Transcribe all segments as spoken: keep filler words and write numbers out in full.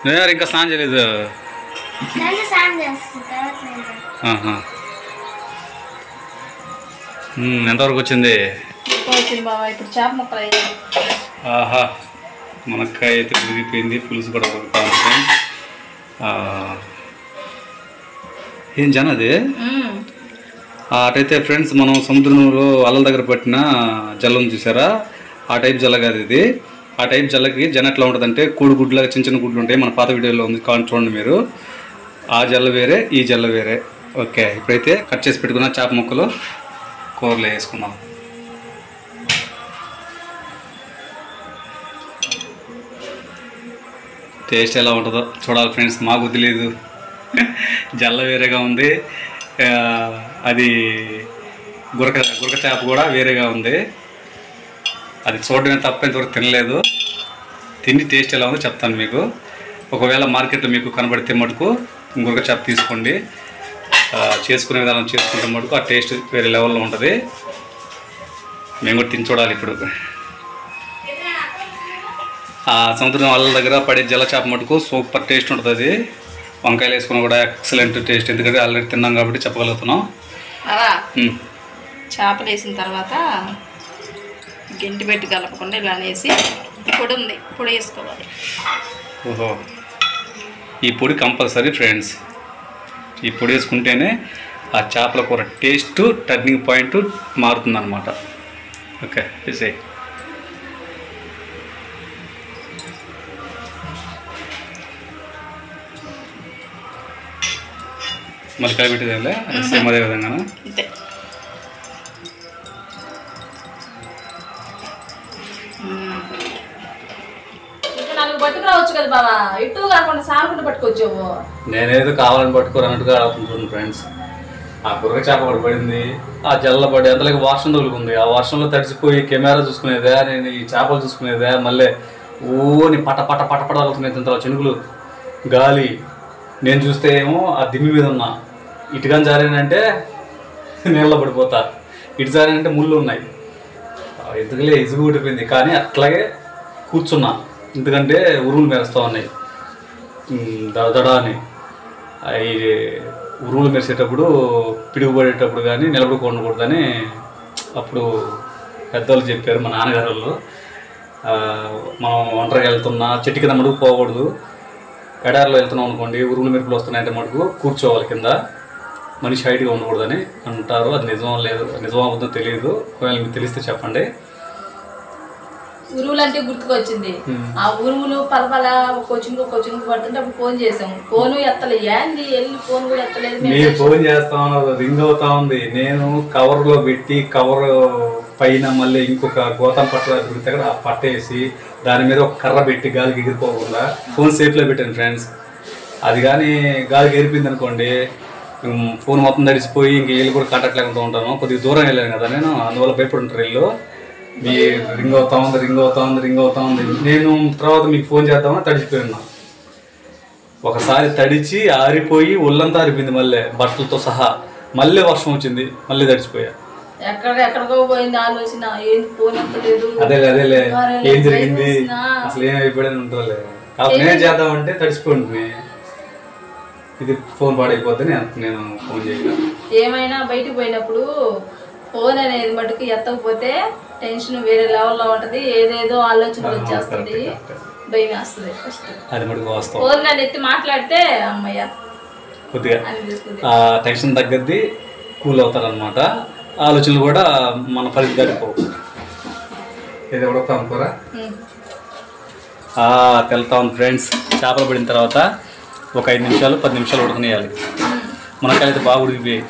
నేను ఇంకా స్నానం చేయలేదు. ఎంతవరకు వచ్చింది? ఆహా, మునక్కాయ అయితే ఉడిగిపోయింది, పులుసు కూడా ఉడుకుతాను ఫ్రెండ్స్. ఏం జన అది అటైతే ఫ్రెండ్స్, మనం సముద్రంలో అల్లల దగ్గర పట్టిన జల్లం చూసారా, ఆ టైప్ జల్ల కాదు ఇది. ఆ టైప్ జల్లకి జన ఎట్లా ఉంటుంది అంటే కోడి గుడ్లాగా చిన్న చిన్న గుడ్లు ఉంటాయి, మన పాత వీడియోలో ఉంది, కావాలి చూడండి మీరు. ఆ జల్ల వేరే, ఈ జల్ల వేరే. ఓకే, ఇప్పుడైతే కట్ చేసి పెట్టుకున్న చేప ముక్కలు కూరలో వేసుకుందాం. టేస్ట్ ఎలా ఉంటుందో చూడాలి ఫ్రెండ్స్, మాకు తెలియదు. జల్ల వేరేగా ఉంది, అది గురక గురక చేప కూడా వేరేగా ఉంది. అది చూడడమే తప్ప ఇంతవరకు తినలేదు. తిని టేస్ట్ ఎలా ఉందో చెప్తాను మీకు. ఒకవేళ మార్కెట్లో మీకు కనబడితే మటుకు గురక చేప తీసుకోండి. చేసుకునే విధానం చేసుకుంటే మటుకు ఆ టేస్ట్ వేరే లెవెల్లో ఉంటుంది. మేము కూడా తిని చూడాలి ఇప్పుడు. ఆ సముద్రం వాళ్ళ దగ్గర పడే జల చేప మటుకు సూపర్ టేస్ట్ ఉంటుంది. అది వంకాయలు వేసుకుని కూడా ఎక్సలెంట్ టేస్ట్, ఎందుకంటే ఆల్రెడీ తిన్నాం కాబట్టి చెప్పగలుగుతున్నాం. చేపలు వేసిన తర్వాత గంటి పెట్టి కలపకుండా ఇలా వేసి పొడి ఉంది, పొడి వేసుకోవాలి. ఓహో, ఈ పొడి కంపల్సరీ ఫ్రెండ్స్. ఈ పొడి వేసుకుంటేనే ఆ చేపల కూర టేస్ట్ టర్నింగ్ పాయింట్ మారుతుంది అన్నమాట. ఓకే, వేసేయి. మళ్ళీ కలిపెట్టేదేలే, సేమ్ అదే విధంగా. పట్టుకురావచ్చు కదా బాబా, ఇటు కాకుండా సానుకుంటూ పట్టుకొచ్చావు. నేనేదో కావాలని పట్టుకోరు అన్నట్టుగా ఆడుకుంటున్నాను ఫ్రెండ్స్. ఆ గుర్ర చేప కూడా పడింది, ఆ జల్ల పడి అంతలోకి వర్షం తగులుకుంది. ఆ వర్షంలో తడిచిపోయి కెమెరా చూసుకునేదే, నేను ఈ చేపలు చూసుకునేదే, మళ్ళీ ఓని పట పట పట పట తగులుతున్నాయి తింటారు చెనుగులు, గాలి. నేను చూస్తే ఏమో ఆ దిమ్మి మీద ఉన్నా, ఇటుకని జారేనంటే నీళ్ళలో పడిపోతా, ఇటు జారేనంటే ముళ్ళు ఉన్నాయి. ఎందుకులే ఇసుగు ఊడిపోయింది, కానీ అట్లాగే కూర్చున్నా, ఎందుకంటే ఉరువులు మెరుస్తూ ఉన్నాయి దడదడ అని. అవి ఉరువులు మెరిసేటప్పుడు పిడుగుపడేటప్పుడు కానీ నిలబడుకోకూడదని అప్పుడు పెద్దవాళ్ళు చెప్పారు, మా నాన్నగారు వాళ్ళు. మనం ఒంటరిగా వెళ్తున్నా చెట్టు కింద మడుగు పోకూడదు, ఎడారిలో వెళ్తున్నాం అనుకోండి ఉరువులు మెరుపులు వస్తున్నాయంటే మటుకు కూర్చోవాలి కింద, మనిషి హైట్గా ఉండకూడదని అంటారు. అది నిజమో లేదు, నిజమో అవుతుందో తెలియదు, ఒకవేళ మీకు తెలిస్తే చెప్పండి. ఉరువులు అంటే గుర్తుకొచ్చింది, ఆ ఉరువులు పలపల కొచ్చింగ్ కొచ్చింగ్ పడుతుంటే అప్పుడు ఫోన్ చేసాము, ఫోన్ ఎత్తలే, ఏంది వెళ్ళి ఫోన్ కూడా ఎత్తలేదు. మీరు ఫోన్ చేస్తా ఉన్నారు, రింగ్ అవుతా ఉంది. నేను కవర్లో పెట్టి కవర్ పైన మళ్ళీ ఇంకొక గోతం పట్ట దొరికితే కూడా ఆ పట్ట వేసి దాని మీద ఒక కర్ర పెట్టి గాలికి ఎగిరిపోకుండా ఫోన్ సేఫ్లో పెట్టాను ఫ్రెండ్స్. అది కానీ గాలికి ఎగిరిపోయింది అనుకోండి, ఫోన్ మొత్తం తడిసిపోయి ఇంక వీళ్ళు కూడా కాంటాక్ట్ లేకుండా ఉంటాను. కొద్దిగా దూరం వెళ్ళాను కదా నేను, అందువల్ల భయపడుంటారు వీళ్ళు. మీ రింగ్ అవుతా ఉంది రింగ్ అవుతా ఉంది రింగ్ అవుతా ఉంది నేను తర్వాత మీకు ఫోన్ చేద్దామని తడిచిపోయి ఉన్నా. ఒకసారి తడిచి ఆరిపోయి ఒళ్ళంతా ఆరిపోయింది, మళ్ళీ బట్టలతో సహా. మళ్ళీ వర్షం వచ్చింది, మళ్ళీ తడిచిపోయా. ఎక్కడికో పోయింది ఆలోచన, ఏంది ఫోన్ ఎత్తలేదు, అదేలే అదేలే ఏం జరిగింది అసలు ఏం అయిపోయాడని ఉంటుందిలే. నేనే చేద్దామంటే తడిచిపోయింది, ఇది ఫోన్ పాడైపోద్దని నేను ఫోన్ చేయను. ఏమైనా బయటకు పోయినప్పుడు ఫోన్ అనేది మటుకు ఎత్తకపోతే టెన్షన్ వేరే లెవెల్లో ఉంటుంది, ఏదేదో ఆలోచనలు వచ్చేస్తుంది, భయం వేస్తుంది. ఫస్ట్ అది మటుకు వాస్తవం. ఫోన్ కానీ ఎత్తి మాట్లాడితే అమ్మయ్య కొద్దిగా ఆ టెన్షన్ తగ్గద్ది, కూల్ అవుతారనమాట. ఆలోచనలు కూడా మన పరిధి దాటిపోవు. ఏదో ఉడతా అనుకోరా తెలుతా ఉంది ఫ్రెండ్స్. చేపలు పడిన తర్వాత ఒక ఐదు నిమిషాలు పది నిమిషాలు ఉడకనేయాలి. మునక్కాయలు అయితే బాగా ఉడికిపోయాయి.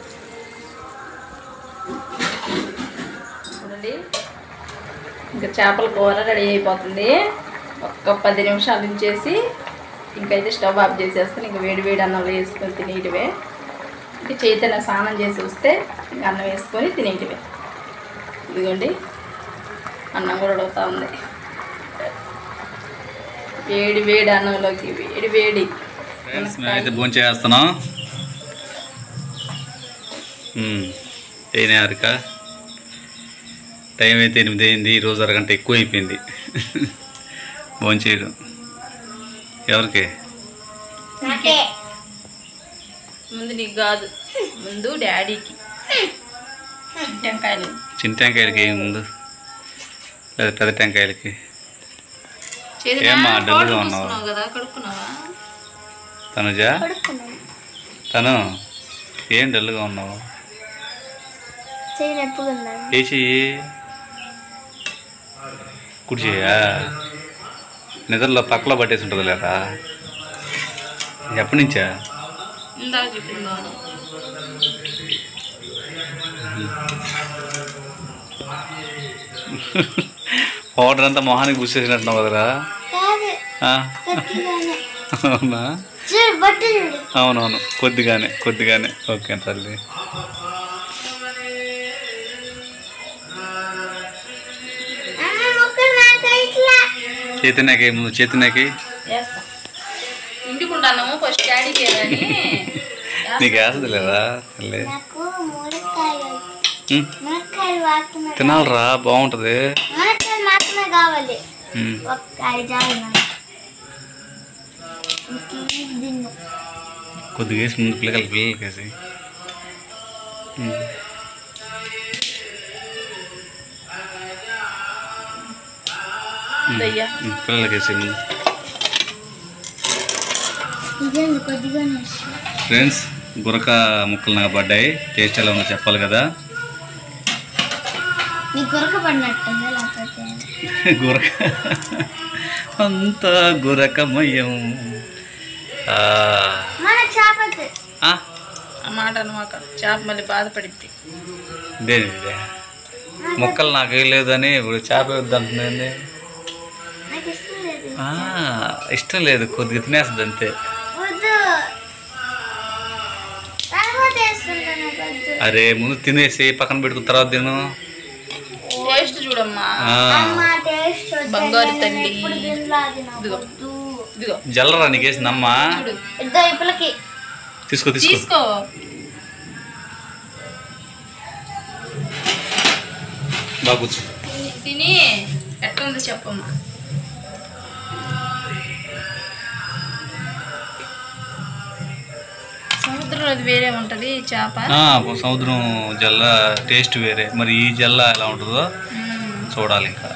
చూడండి, ఇంకా చేపల కూర రెడీ అయిపోతుంది. ఒక్క పది నిమిషాలు ఉంచేసి ఇంకైతే స్టవ్ ఆఫ్ చేసేస్తాను. ఇంకా వేడి వేడి అన్నం వేసుకొని తినేటివే. ఇంకా చేతన స్నానం చేసి వస్తే ఇంకా అన్నం వేసుకొని తినేటివే. ఇదిగోండి అన్నం కూడా ఉడుకుతా ఉంది. వేడి వేడి అన్నంలోకి వేడి వేడి ఫ్రెండ్స్ మేమైతే భోజనం చేస్తున్నాం. అయినా అరక టైం అయితే ఎనిమిది అయింది, ఈరోజు అరగంట ఎక్కువ అయిపోయింది భోజనం చేయడం. ఎవరికి? ముందు నీకు కాదు, ముందు డాడీకి. టెంకాయలు చిన్న టెంకాయలకి ముందు లేదా పెద్ద టెంకాయలకి? చేతిలో ఏమ్మా డల్గా పౌడర్ ఉన్నావు? పూసుకున్నావు కదా, కడుక్కున్నావా? తనుజా, తను ఏం డల్గా ఉన్నావు? ఏ చెయ్యి? కుడి చెయ్యా? నిద్రలో పక్కలో పట్టేసి ఉంటుంది లేదా? ఎప్పటి నుంచా? ఇందాక చెప్పిందా? పౌడర్ అంతా మొహానికి పూసేసినట్టున్నావు కదరా? అవునా? అవునవును, కొద్దిగానే కొద్దిగానే. ఓకే తల్లి. చైతన్యకి ముందు, చైతన్యకి ఇంటికి ఉంటాను ఫస్ట్ డాడీకి. నీకు వేస్తుంది లేదా తల్లి? తినాలరా, బాగుంటుంది. కొద్దిగా వేసి ముందు పిల్లకాయలు పిల్లలకి వేసి పిల్లలకి వేసి ముందు. ఫ్రెండ్స్, గురక ముక్కలు నాకు పడ్డాయి. టేస్ట్ ఎలా ఉందో చెప్పాలి కదా. గురక అంతా గురకమయం. మాట అనమాట, చేప మళ్ళీ బాధపడింది. దేని మొక్కలు నాకు వేయలేదని ఇప్పుడు చేప వద్దంటుంది. ఇష్టం లేదు, కొద్దిగా తినేస్తుంది అంతే. అరే ముందు తినేసి పక్కన పెట్టుకున్న తర్వాత తిను. టేస్ట్ చూడమ్మా, బంగారు తల్లి. జల్లరా నీకు వేసిందమ్మా. తీసుకో తీసుకో. బాగా కూర్చో. తిని ఎట్లుంది చెప్పమ్మా. సముద్రంలో అది వేరే ఉంటుంది చేప. సముద్రం జల్ల టేస్ట్ వేరే. మరి ఈ జల్ల ఎలా ఉంటుందో చూడాలి. ఇంకా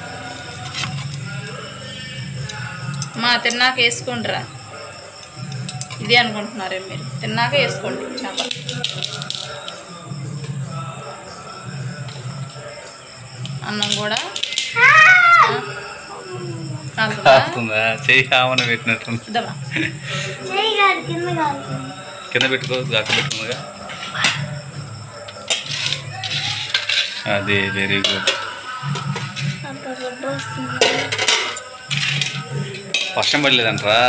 మా తిన్నాక వేసుకోండిరా. ఇదే అనుకుంటున్నారే మీరు? తిన్నాక వేసుకోండి చేప. అన్నం కూడా కాలుతుందా? చెయ్యి కామని పెట్టినట్టు కింద పెట్టుకో, గాక పెట్టుకుందిగా. అది వెరీ గుడ్. వర్షం పడలేదంటరా?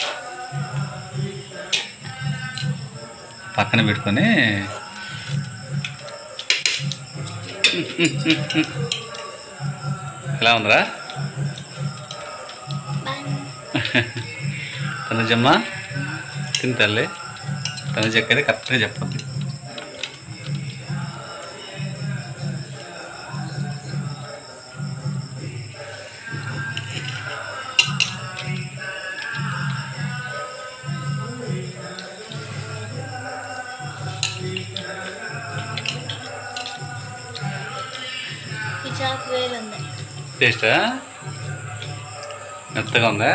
పక్కన పెట్టుకొని ఎలా ఉందిరా తనుజమ్మ? తిని తల్లి. తనుజ అయితే కరెక్ట్గా చెప్పద్దు. టేస్టా? మెత్తగా ఉందా?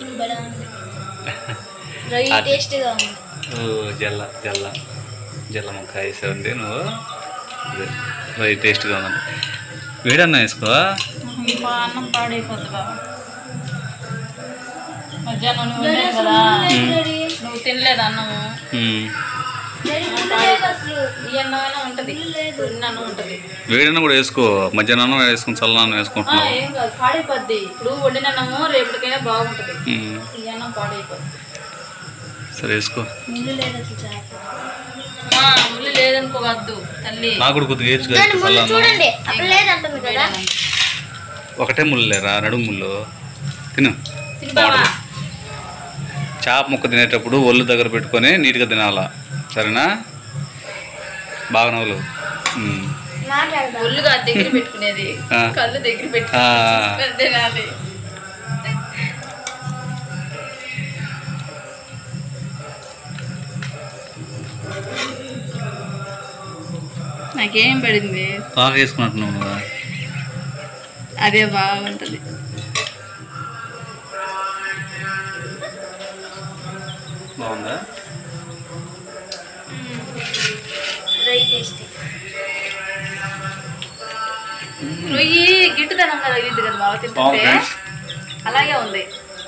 జల్ల జల్ల జల్ల ముక్క వేసావండి నువ్వు. అదే రొయ్యి టేస్ట్గా ఉందండి. వేడన్నా వేసుకో. అన్నం పాడైపోద్ది బాబా. మధ్యాహ్నం నువ్వు కదా, నువ్వు తినలేదు అన్నము. వేడన్నా కూడా వేసుకో. మధ్యాహ్నం వేసుకుని చల్లనం వేసుకుంటున్నావు. ఏం కాదు, పాడైపోద్ది. ఇప్పుడు వండినన్నము రేపటికైనా బాగుంటుంది. ఈ అన్నం పాడైపోద్ది. సరే వేసుకో. ముళ్ళు లేదనుకోవద్దు తల్లి. నాకు కూడా కొద్దిగా వేసుకో. ఒకటే ముళ్ళు లేరా? నడుము ముళ్ళు తిను. చేప ముక్క తినేటప్పుడు ఒళ్ళు దగ్గర పెట్టుకొని నీట్గా తినాలా, సరేనా? బాగా నవ్వులు. ఒళ్ళుగా దగ్గర పెట్టుకునేది, కళ్ళు దగ్గర పెట్టుకునేది. నాకేం పడింది బాగా వేసుకున్నట్టున్నావు నువ్వు. అదే బాగుంటుంది. బాగుందా? రొయ్యి గిట్టుదనంగా తగిలింది కదా బాగా తింటుంటే అలాగే ఉంది.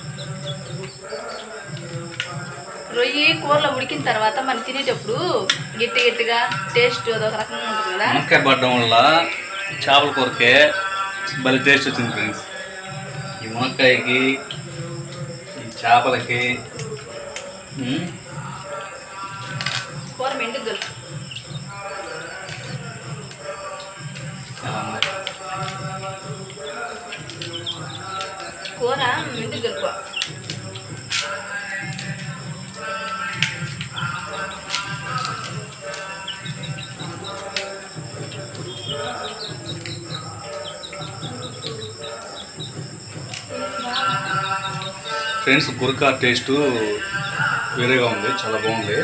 రొయ్యి కూరలో ఉడికిన తర్వాత మనం తినేటప్పుడు గట్టి గట్టిగా టేస్ట్ అదొక రకంగా ఉంటుంది కదా. మునక్కాయ పడడం వల్ల చేపల కూరకే భలే టేస్ట్ వచ్చింది ఫ్రెండ్స్. ఈ మునక్కాయకి ఈ చేపలకి కూర మెండుకు గలుపు. కూర మెండుకు గలుపు. ఫ్రెండ్స్ గురక టేస్ట్ వేరేగా ఉంది, చాలా బాగుంది.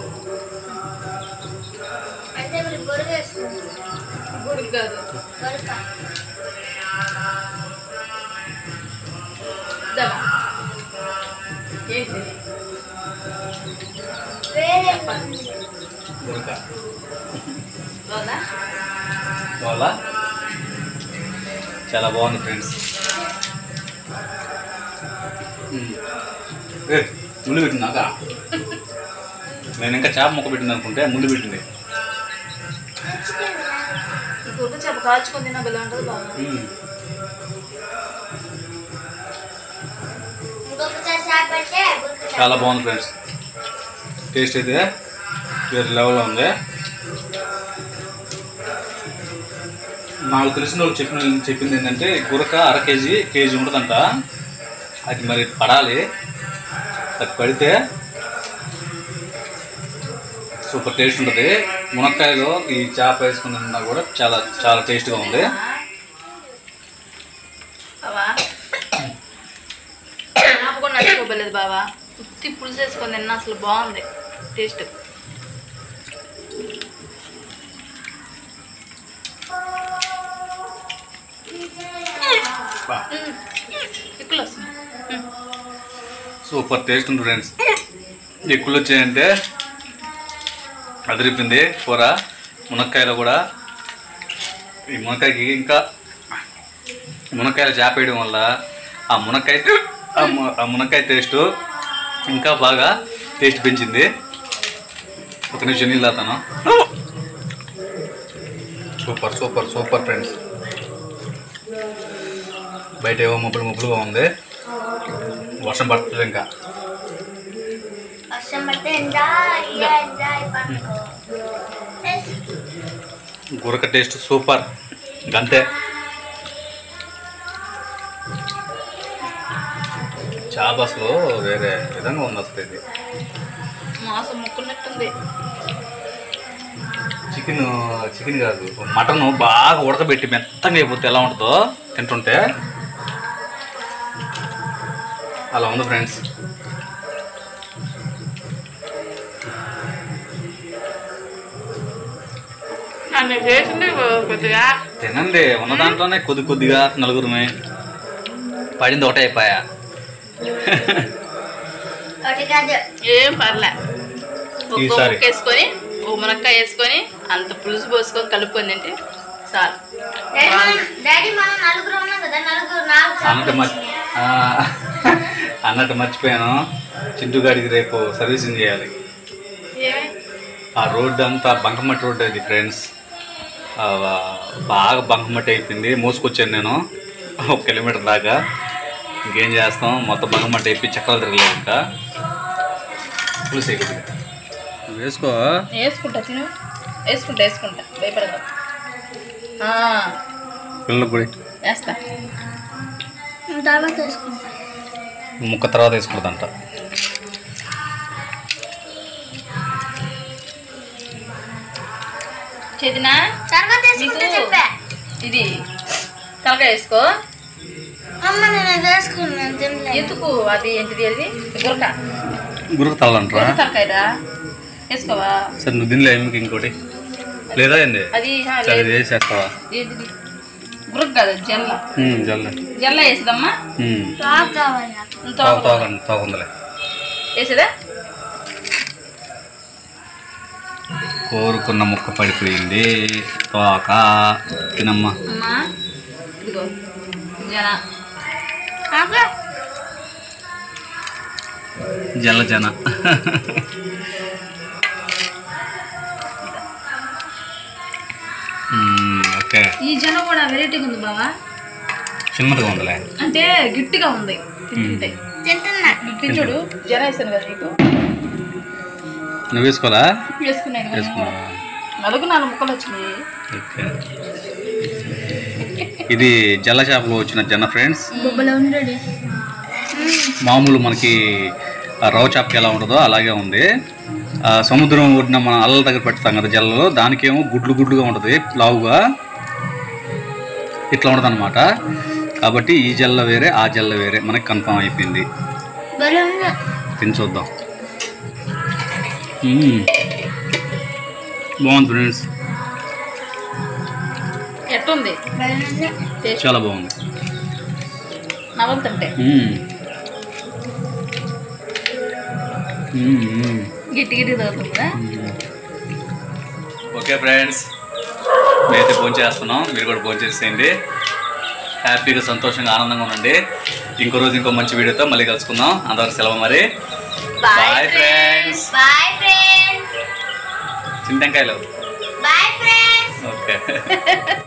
గురక బాగా చాలా బాగుంది ఫ్రెండ్స్. ఏ ముళ్ళు పెట్టిందాక నేను ఇంకా చేప మొక్క పెట్టింది అనుకుంటే ముళ్ళు పెట్టింది. చేప కాల్చుకొని తిన్నా బెల్ల ఉంటుంది బాగా. చాలా బాగుంది ఫ్రెండ్స్. టేస్ట్ అయితే వేరే లెవెల్లో ఉంది. నాకు తెలిసిన వాళ్ళు చెప్పిన చెప్పింది ఏంటంటే గురక అర కేజీ కేజీ ఉంటుందంట. అది మరి పడాలి, అది పడితే సూపర్ టేస్ట్ ఉంటుంది. మునక్కాయలో ఈ చేప వేసుకుని ఉన్నా కూడా చాలా చాలా టేస్ట్గా ఉంది. నాకు కూడా నచ్చుకోలేదు బావా. ఉత్తి పులుసు వేసుకొని తిన్నా అసలు బాగుంది టేస్ట్. ఎక్కువ వస్తుంది. సూపర్ టేస్ట్ ఉంది ఫ్రెండ్స్. ఎక్కువలు వచ్చాయంటే అదిరిపింది కూర. మునక్కాయలో కూడా ఈ మునక్కాయకి ఇంకా మునక్కాయలు చేప వేయడం వల్ల ఆ మునక్కాయ ఆ మునక్కాయ టేస్ట్ ఇంకా బాగా టేస్ట్ పెంచింది. ఒక నిమిషం నీళ్ళు తాను. Super super super friends. బయట ఏవో ముబ్బులు ముబ్బులుగా ఉంది, వర్షం పడుతుంది. ఇంకా గురక టేస్ట్ సూపర్ గంతే. చేప అసలు వేరే విధంగా ఉంది. అసలు ఇది మాసం ముక్కున్నట్టుంది. చికెన్ చికెన్ కాదు మటన్ బాగా ఉడకబెట్టి మెత్తగా అయిపోతే ఎలా ఉంటుందో తింటుంటే అలా ఉంది ఫ్రెండ్స్. తినండి, ఉన్న దాంట్లోనే కొద్ది కొద్దిగా నలుగురిని పడింది ఒకటే అయిపోయా. ఏం పర్లే. ఒక్క వేసుకొని ఓ మునక్కాయ వేసుకొని అంత పులుసు పోసుకొని కలుపుకొని తింటే చాలు. అన్నట్టు అన్నట్టు మర్చిపోయాను, చింటూ గాడికి రేపు సర్వీసింగ్ చేయాలి. ఆ రోడ్డు అంతా బంకమట్టి రోడ్డు అది ఫ్రెండ్స్. బాగా బంకమట్టి అయిపోయింది. మోసుకొచ్చాను నేను ఒక కిలోమీటర్ దాకా. ఇంకేం చేస్తాం, మొత్తం బంకమట్టి అయిపోయి చక్రాలు తిరగలేదు. ఇంకా పులుసు అయిపోయింది. వేసుకో వేసుకుంటా తిను వేసుకుంటా వేసుకుంటా భయపడదు. పిల్లల పొడి వేస్తా ముక్క తర్వాత వేసుకుంటుందంట. చేదినా ఇది తలకాయ వేసుకో. ఎందుకు అది ఏంటిది అది గురక గురక తలంటారా? తలకాయరా వేసుకోవా? సరే నువ్వు దీనిలో ఏమికి ఇంకోటి లేదా ఏంది అది ఆ, సరే లేదు. వేసేస్తావా ఏంటిది గురుగు కదా జల్ల జల్ల జల్ల వేసేదమ్మా తోకండి తోకుందలే వేసేదా కోరుకున్న ముక్క పడిపోయింది తోక తినమ్మా అమ్మా ఇదిగో జన జల్ల జన ఓకే ఈ జన కూడా వెరైటీగా ఉంది బావా చిన్నదిగా ఉందిలే అంటే గట్టిగా ఉంది తింటుంటే గిట్టి చూడు జన వేసాను కదా నీకు నువ్వు వేసుకోవాలా వేసుకున్నాను వేసుకున్నావా నలుగు నాలుగు ముక్కలు వచ్చినాయి ఓకే ఇది జల్ల చేపలో వచ్చిన జన ఫ్రెండ్స్ మామూలు మనకి రవ్వ చేపకి ఎలా ఉంటుందో అలాగే ఉంది సముద్రం ఒడ్డిన మన అల్లల దగ్గర పెడతాం కదా జల్లలో దానికేమో గుడ్లు గుడ్లుగా ఉంటుంది లావుగా ఇట్లా ఉంటుంది అనమాట కాబట్టి ఈ జల్ల వేరే ఆ జల్ల వేరే మనకి కన్ఫామ్ అయిపోయింది తిని చూద్దాం బాగుంది ఫ్రెండ్స్ ఎట్టుంది చాలా బాగుంది నవ్వుతుంటే గిట్టి గిట్టి తగ్గుతుంది కదా ఓకే ఫ్రెండ్స్ మేమైతే ఫోన్ చేస్తున్నాం మీరు కూడా ఫోన్ చేసేయండి హ్యాపీగా సంతోషంగా ఆనందంగా ఉండండి ఇంకో రోజు ఇంకో మంచి వీడియోతో మళ్ళీ కలుసుకుందాం అంతవరకు సెలవు మరి బాయ్ ఫ్రెండ్స్ చింతకాయలు ఓకే